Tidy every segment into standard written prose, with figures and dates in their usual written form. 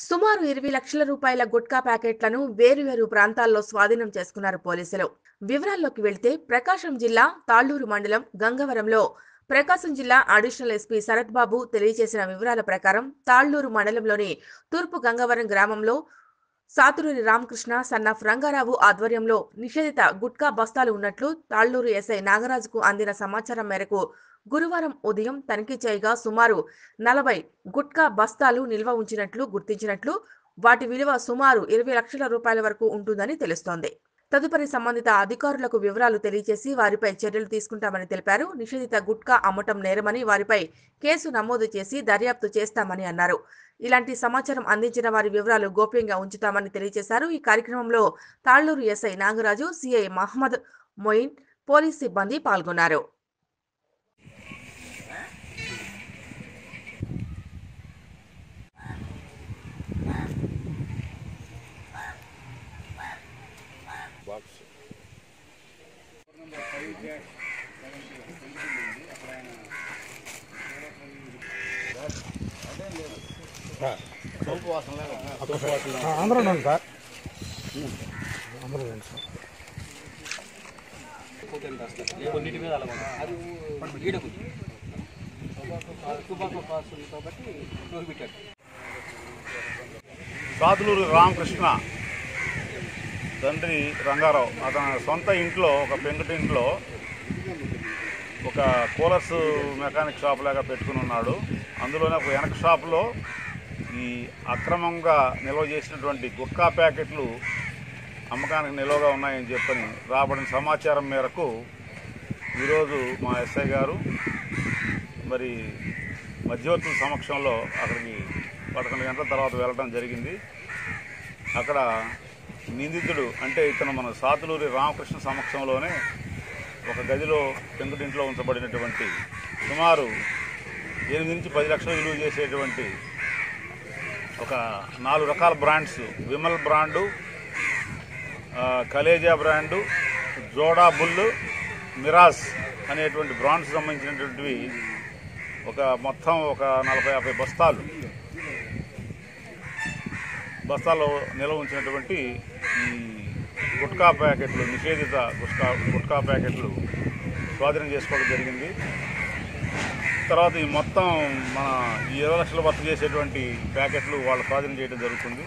సుమారు 20 లక్షల రూపాయల గుట్కా ప్యాకెట్లను వేరువేరు ప్రాంతాల్లో స్వాధీనం చేసుకున్నారు పోలీసులు. వివరాల్లోకి వెళ్తే ప్రకాశం జిల్లా తాళ్లూరు మండలం గంగవరంలో ప్రకాశం జిల్లా అడిషనల్ ఎస్పీ శరత్ బాబు తెలియజేసిన వివరాల ప్రకారం తాళ్లూరు మండలంలోని తూర్పు గంగవరం గ్రామంలో సాతులూరి రామకృష్ణ సన్నాఫ్ రంగారావు ఆధ్వర్యంలో నిషేధిత గుట్కా బస్తాలు ఉన్నట్లు తాళ్లూరు ఎస్ఐ నాగరాజుకు అందిన సమాచారం మేరకు గురువారం ఉదయం తనిఖీ చేయగా సుమారు 40 గుట్కా బస్తాలు నిల్వ ఉంచినట్లు గుర్తించినట్లు, వాటి విలువ సుమారు 20 లక్షల రూపాయల వరకు ఉంటుందని తెలుస్తోంది. తదుపరి సంబంధిత అధికారులకు వివరాలు తెలియజేసి వారిపై చర్యలు తీసుకుంటామని తెలిపారు. నిషేధిత గుట్కా అమ్మటం నేరమని, వారిపై కేసు నమోదు చేసి దర్యాప్తు చేస్తామని అన్నారు. ఇలాంటి సమాచారం అందించిన వారి వివరాలు గోప్యంగా ఉంచుతామని తెలియజేశారు. ఈ కార్యక్రమంలో Talluru SI Nagaraju, CI Mohammed Moin, police సిబ్బంది పాల్గొన్నారు. అందరూ సార్ అందరూ సార్ సాతులూరి రామకృష్ణ తండ్రి రంగారావు అతని సొంత ఇంట్లో ఒక పెంకుటింట్లో ఒక కూలర్స్ మెకానిక్ షాప్ లాగా పెట్టుకుని ఉన్నాడు. అందులోనే ఒక వెనక షాపులో ఈ అక్రమంగా నిల్వ చేసినటువంటి గుట్కా ప్యాకెట్లు అమ్మకానికి నిల్వగా ఉన్నాయని చెప్పని రాబడిన సమాచారం మేరకు ఈరోజు మా ఎస్ఐ గారు మరి మధ్యవర్తుల సమక్షంలో అక్కడికి 11 గంటల తర్వాత వెళ్ళడం జరిగింది. అక్కడ నిందితుడు అంటే ఇతను మన సాతులూరి రామకృష్ణ సమక్షంలోనే ఒక గదిలో పెంకుటింట్లో ఉంచబడినటువంటి సుమారు 8 నుంచి 10 లక్షలు విలువ చేసేటువంటి ఒక 4 రకాల brands, Vimal brand, Kaleja brand, Joda Bull, Miraj అనేటువంటి బ్రాండ్స్ సంబంధించినటువంటివి మొత్తం ఒక 40-50 బస్తాల్లో నిల్వ ఉంచినటువంటి ఈ గుట్కా ప్యాకెట్లు, నిషేధిత గుట్కా ప్యాకెట్లు స్వాధీనం చేసుకోవడం జరిగింది. తర్వాత ఈ మొత్తం మన 20 లక్షల వర్త్ చేసేటువంటి ప్యాకెట్లు వాళ్ళు స్వాధీనం చేయడం జరుగుతుంది.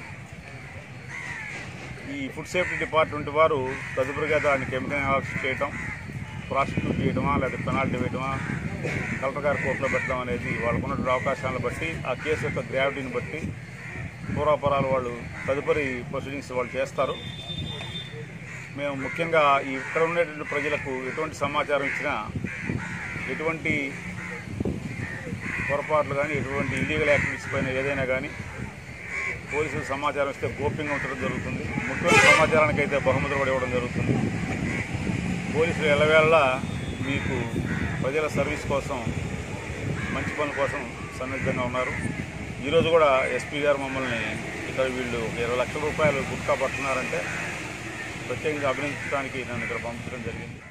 ఈ ఫుడ్ సేఫ్టీ డిపార్ట్మెంట్ వారు తదుపరిగా దాన్ని కెమికల్ అనాలిసిస్ చేయడం, ప్రాసిక్యూట్ చేయడమా లేదా పెనాల్టీ వేయడమా, కలెక్టర్ గారి కోర్టులో పెట్టడం అనేది వాళ్ళకున్నటువంటి అవకాశాలను బట్టి, ఆ కేసు యొక్క గ్రావిటీని బట్టి పూర్వాపరాలు వాళ్ళు తదుపరి ప్రొసీడింగ్స్ వాళ్ళు చేస్తారు. మేము ముఖ్యంగా ఇక్కడ ఉండేటువంటి ప్రజలకు ఎటువంటి సమాచారం ఇచ్చినా, ఎటువంటి పొరపాట్లు కానీ, ఎటువంటి ఇల్లీగల్ యాక్టివిటీస్ పైన ఏదైనా కానీ పోలీసులు సమాచారం ఇస్తే గోప్యంగా ఉంచడం జరుగుతుంది. ముఖ్యమైన సమాచారానికి అయితే బహుమతులు కూడా ఇవ్వడం జరుగుతుంది. పోలీసులు ఎల్లవేళ మీకు ప్రజల సర్వీస్ కోసం, మంచి పనుల కోసం సన్నిద్ధంగా ఉన్నారు. ఈరోజు కూడా ఎస్పీ గారు మమ్మల్ని ఇక్కడ వీళ్ళు 20 లక్షల రూపాయలు గుట్కా పడుతున్నారంటే ప్రత్యేకంగా అభినందించడానికి నన్ను ఇక్కడ పంపించడం జరిగింది.